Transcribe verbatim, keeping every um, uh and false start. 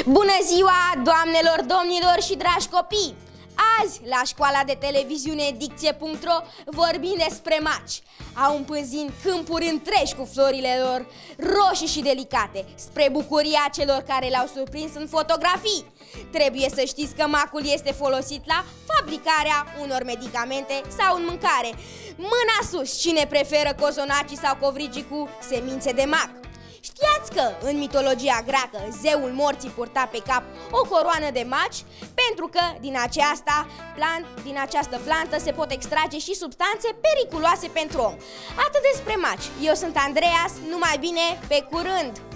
Bună ziua, doamnelor, domnilor și dragi copii! Azi, la școala de televiziune dicție punct ro, vorbim despre maci. Au împânzit câmpuri întregi cu florile lor roșii și delicate, spre bucuria celor care le-au surprins în fotografii. Trebuie să știți că macul este folosit la fabricarea unor medicamente sau în mâncare. Mâna sus, cine preferă cozonacii sau covrigii cu semințe de mac? Știați că în mitologia greacă zeul morții purta pe cap o coroană de maci pentru că din aceasta, plant, din această plantă se pot extrage și substanțe periculoase pentru om. Atât despre maci. Eu sunt Andreas, numai bine, pe curând!